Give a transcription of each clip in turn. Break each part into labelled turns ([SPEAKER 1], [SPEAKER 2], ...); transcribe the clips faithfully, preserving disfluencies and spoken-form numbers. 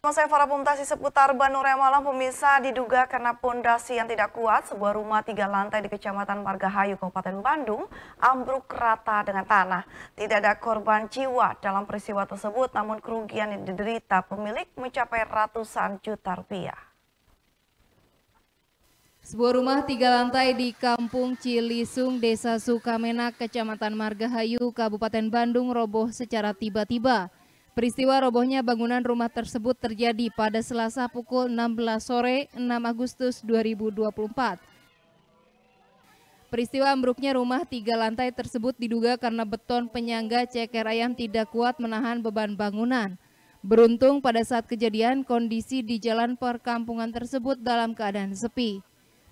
[SPEAKER 1] Masa evaluasi seputar Bandung Raya Malam pemirsa diduga karena pondasi yang tidak kuat, sebuah rumah tiga lantai di Kecamatan Margahayu, Kabupaten Bandung, ambruk rata dengan tanah. Tidak ada korban jiwa dalam peristiwa tersebut, namun kerugian yang diderita pemilik mencapai ratusan juta rupiah.
[SPEAKER 2] Sebuah rumah tiga lantai di Kampung Cilisung, Desa Sukamenak, Kecamatan Margahayu, Kabupaten Bandung roboh secara tiba-tiba. Peristiwa robohnya bangunan rumah tersebut terjadi pada Selasa pukul enam belas sore enam Agustus dua ribu dua puluh empat. Peristiwa ambruknya rumah tiga lantai tersebut diduga karena beton penyangga ceker ayam tidak kuat menahan beban bangunan. Beruntung pada saat kejadian kondisi di jalan perkampungan tersebut dalam keadaan sepi.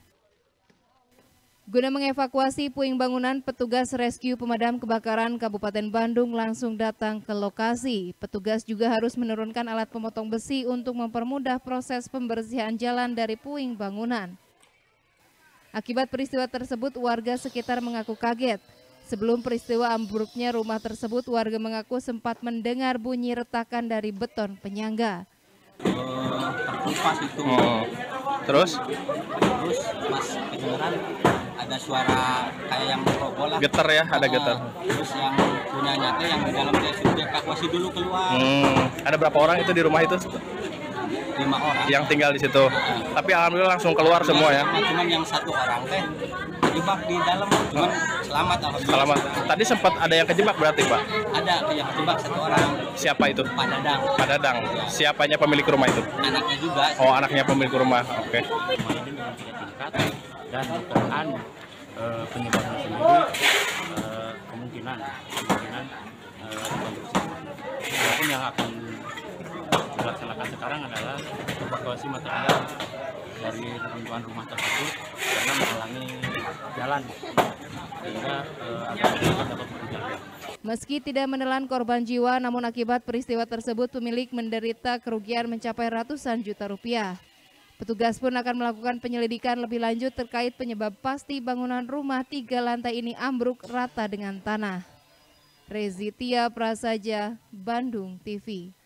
[SPEAKER 2] Guna mengevakuasi puing bangunan, petugas rescue pemadam kebakaran Kabupaten Bandung langsung datang ke lokasi. Petugas juga harus menurunkan alat pemotong besi untuk mempermudah proses pembersihan jalan dari puing bangunan. Akibat peristiwa tersebut, warga sekitar mengaku kaget. Sebelum peristiwa ambruknya rumah tersebut, warga mengaku sempat mendengar bunyi retakan dari beton penyangga.
[SPEAKER 3] Terkelupas itu.
[SPEAKER 4] Oh. Terus?
[SPEAKER 3] Terus pas kedengeran ada suara kayak yang roboh lah.
[SPEAKER 4] Getar ya, ada getar.
[SPEAKER 3] Terus yang punya nyata yang di dalam dia sudah dievakuasi dulu keluar.
[SPEAKER 4] Hmm. Ada berapa orang itu di rumah itu?
[SPEAKER 3] Lima orang.
[SPEAKER 4] Yang tinggal di situ. Uh. Tapi alhamdulillah langsung keluar semua ya.
[SPEAKER 3] Cuman yang satu orang teh terjebak di dalam, cuman selamat alhamdulillah.
[SPEAKER 4] Selamat. Tadi sempat ada yang kejebak berarti, Pak?
[SPEAKER 3] Ada yang kejebak satu orang.
[SPEAKER 4] Siapa itu?
[SPEAKER 3] Pak Dadang.
[SPEAKER 4] Pak Dadang. Ya. Siapanya pemilik rumah itu?
[SPEAKER 3] Anaknya juga.
[SPEAKER 4] Oh, anaknya pemilik rumah. Oke. Okay.
[SPEAKER 5] Rumah ini dengan tiga tingkat dan dugaan uh, penyebabnya sendiri uh, kemungkinan kemungkinan uh, rekonstruksi. Walaupun yang akan dilaksanakan sekarang adalah evakuasi material dari reruntuhan rumah tersebut karena menghalangi jalan sehingga uh, agar dapat bekerja.
[SPEAKER 2] Meski tidak menelan korban jiwa, namun akibat peristiwa tersebut pemilik menderita kerugian mencapai ratusan juta rupiah. Petugas pun akan melakukan penyelidikan lebih lanjut terkait penyebab pasti bangunan rumah tiga lantai ini ambruk rata dengan tanah. Rezitia Prasaja, Bandung T V.